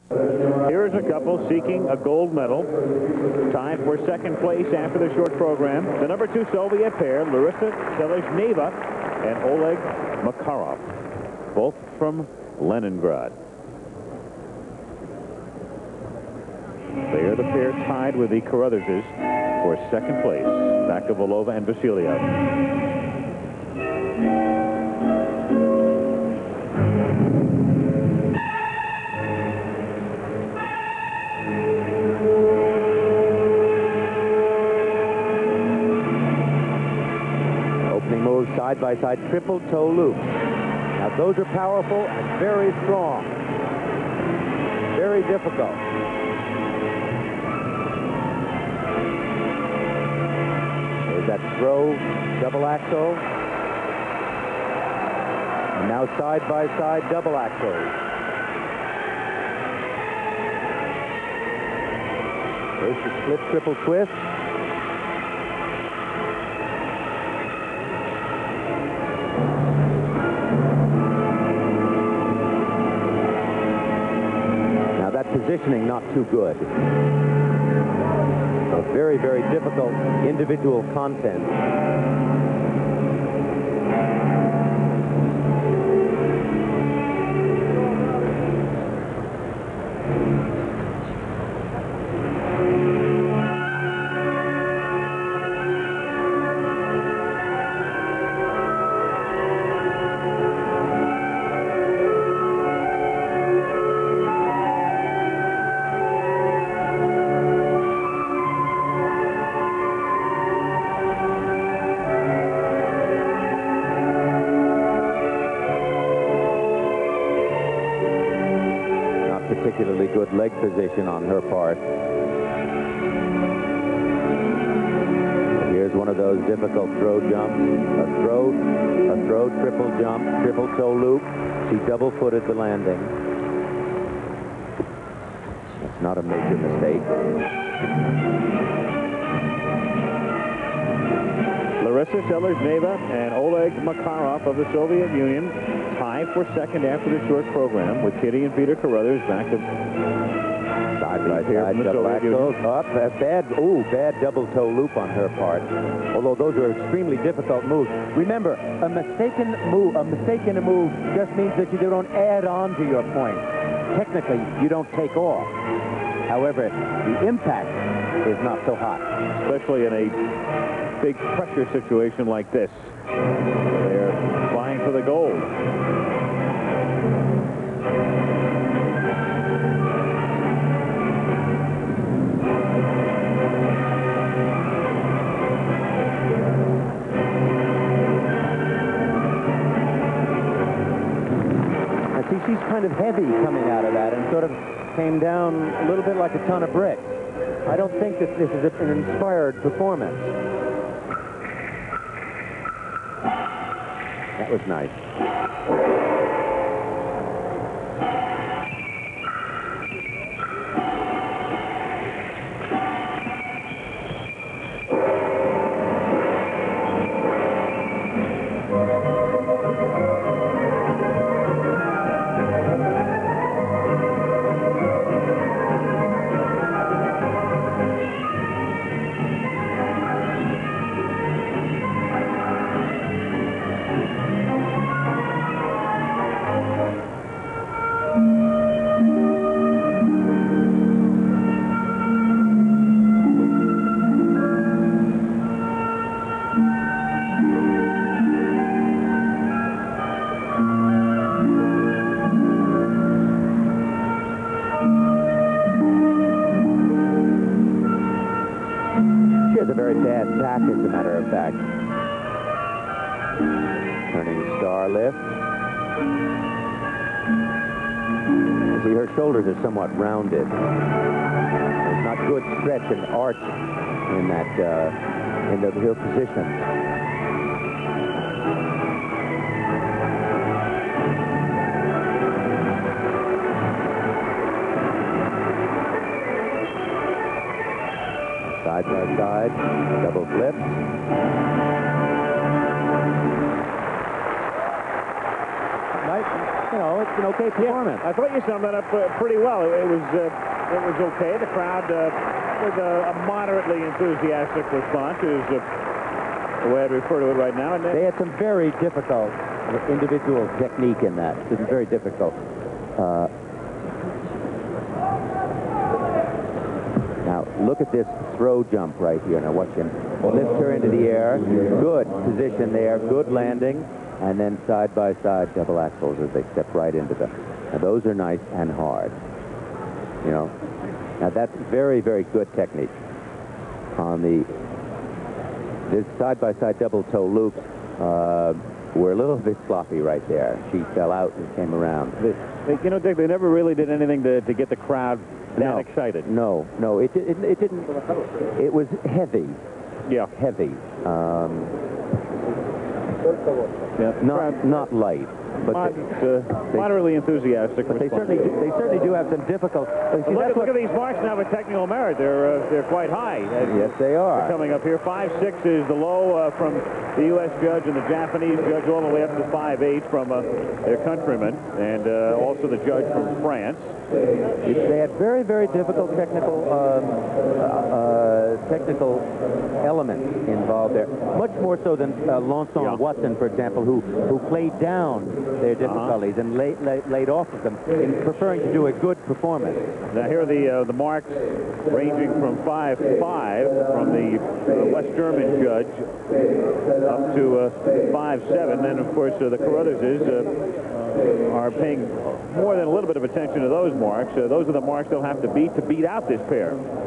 Here's a couple seeking a gold medal. Tied for second place after the short program. The number 2 Soviet pair, Larissa Selezhneva and Oleg Makarov, both from Leningrad. They are the pair tied with the Carruthers for second place, back of Volova and Vasilyev. Side-by-side triple toe loop. Now those are powerful and very strong. Very difficult. There's that throw double axel. And now side-by-side double axel. There's the split triple twist. Positioning not too good. So very, very difficult individual content. Particularly good leg position on her part. Here's one of those difficult throw jumps. A throw, triple jump, triple toe loop. She double-footed the landing. That's not a major mistake. Larissa Selezhneva and Oleg Makarov of the Soviet Union tie for second after the short program, with Kitty and Peter Carruthers back of side-by-side double axel. Up, bad double toe loop on her part. Although those are extremely difficult moves. Remember, a mistake in a move just means that you don't add on to your point. Technically, you don't take off. However, the impact is not so hot, especially in a big pressure situation like this. They're flying for the gold. Now see, she's kind of heavy coming out of that and sort of came down a little bit like a ton of bricks. I don't think that this is an inspired performance. That was nice. As a matter of fact. Turning star lift. See, her shoulders are somewhat rounded. There's not good stretch and arch in that in her position. Side by side, double flip. Nice, you know, that's an okay performance. I thought you summed that up pretty well. It was okay. The crowd was a moderately enthusiastic response, is the way I'd refer to it right now. And they had some very difficult individual technique in that. It was very difficult. Now, look at this throw jump right here. Now, watch him lift her into the air. Good position there. Good landing. And then side-by-side double axles as they step right into them. Now, those are nice and hard. You know. Now, that's very, very good technique. On this side-by-side double toe loops were a little bit sloppy right there. She fell out and came around. You know, Dick, they never really did anything to get the crowd that excited. No, it didn't. It was heavy. Yeah. Heavy. Not light, but moderately enthusiastic. But they certainly do have some difficult. Look at these marks now with technical merit. They're quite high. Yes, they are. Coming up here, 5.6 is the low from the U.S. judge and the Japanese judge, all the way up to 5.8 from their countrymen, and also the judge from France. They had very, very difficult technical elements involved there, much more so than Lanson Watson, for example, who played down their difficulties and laid off of them in preferring to do a good performance. Now here are the marks ranging from 5.5 from the West German judge up to 5.7. Then of course the Carruthers are paying more than a little bit of attention to those marks. Those are the marks they'll have to beat out this pair.